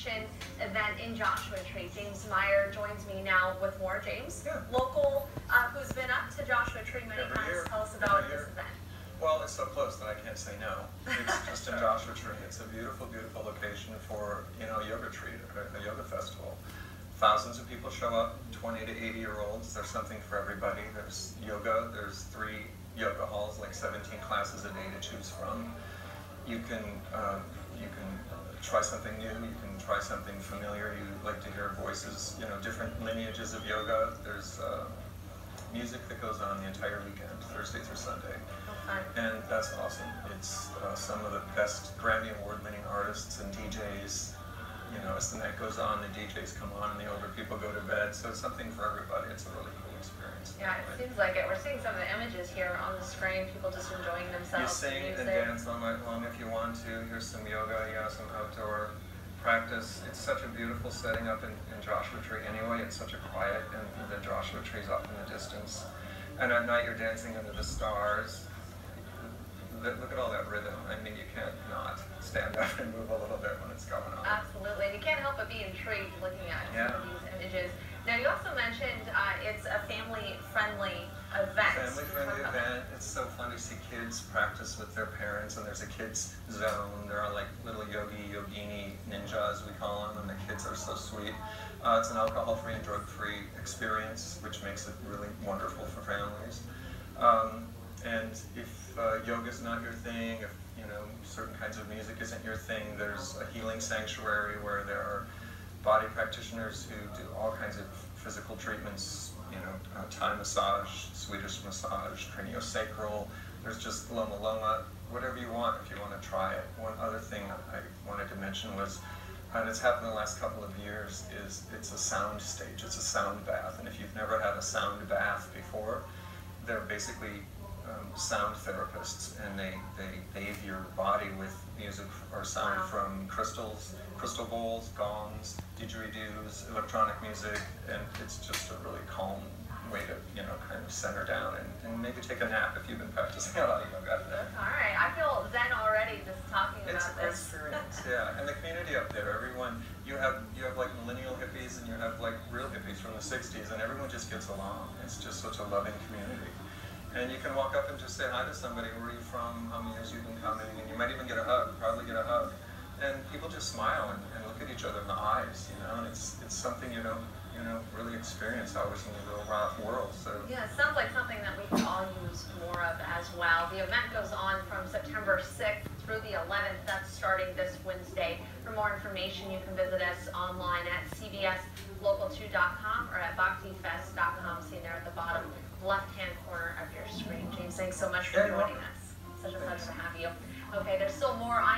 celebration event in Joshua Tree. James Meyer joins me now with more. James, yeah. Local, who's been up to Joshua Tree many times. Tell us about this event. Well, it's so close that I can't say no. It's just in Joshua Tree. It's a beautiful, beautiful location for, a yoga retreat, a yoga festival. Thousands of people show up, 20 to 80-year-olds. There's something for everybody. There's yoga. There's 3 yoga halls, like 17 classes a day to choose from. You can try something new. You can try something familiar. You like to hear voices, different lineages of yoga. There's music that goes on the entire weekend, Thursday through Sunday. And that's awesome. It's some of the best Grammy Award-winning artists and DJs. As the night goes on, the DJs come on and the older people go to bed. So it's something for everybody. It's a really cool experience. Yeah, it seems like it. We're seeing some of the images here on the screen. People just enjoying themselves. You sing and dance all night long if you want to. Here's some yoga. You have some outdoor practice. It's such a beautiful setting up in Joshua Tree anyway. It's such a quiet, and the Joshua Tree's up in the distance. And at night you're dancing under the stars. Look at all that rhythm. I mean, you can't not stand up and move a little bit when it's going on. Absolutely. And you can't help but be intrigued looking at some of these images. Now, you also mentioned it's a family-friendly event. Family-friendly event. It's so fun to see kids practice with their parents, and there's a kids zone. There are like little yogini ninjas, we call them, and the kids are so sweet. It's an alcohol-free and drug-free experience, which makes it really wonderful for families. And if yoga's not your thing, if certain kinds of music isn't your thing, there's a healing sanctuary where there are body practitioners who do all kinds of physical treatments, Thai massage, Swedish massage, craniosacral. There's just loma loma, whatever you want if you want to try it. One other thing I wanted to mention was, and it's happened in the last couple of years, is it's a sound stage, it's a sound bath. And if you've never had a sound bath before, they're basically sound therapists, and they bathe your body with music or sound from crystal bowls, gongs, didgeridoos, electronic music, and it's just a really calm way to kind of center down and maybe take a nap if you've been practicing a lot of yoga. All right, I feel zen already just talking about this. It's a great this. experience, yeah. And the community up there, everyone, you have like millennial hippies and you have like real hippies from the 60s, and everyone just gets along. It's just such a loving community. And you can walk up and just say hi to somebody. Where are you from? How many years you've been coming? And you might even get a hug, probably get a hug. And people just smile and look at each other in the eyes, and it's something you don't, really experience always in the real world. So yeah, it sounds like something that we can all use more of as well. The event goes on from September 6th through the 11th. That's starting this Wednesday. For more information, you can visit us online at cbslocal2.com or at bhaktifest.com. Seen there at the bottom left-hand corner of your screen. James, thanks so much for joining us. Such a pleasure to have you. Okay, there's still more on